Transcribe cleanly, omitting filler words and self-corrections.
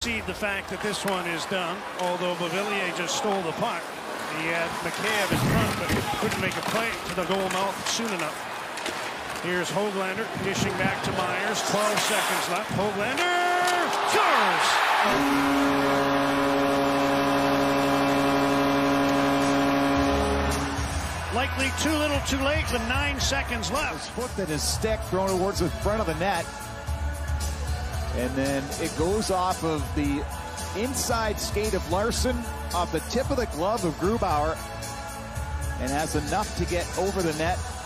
concede the fact that this one is done, although Beauvillier just stole the puck. He had McCabe in front, but couldn't make a play to the goal mouth soon enough. Here's Hoglander dishing back to Myers. 12 seconds left. Hoglander scores! Likely too little too late with 9 seconds left. Hooked at his stick, thrown towards the front of the net. And then it goes off of the inside skate of Larson, off the tip of the glove of Grubauer, and has enough to get over the net.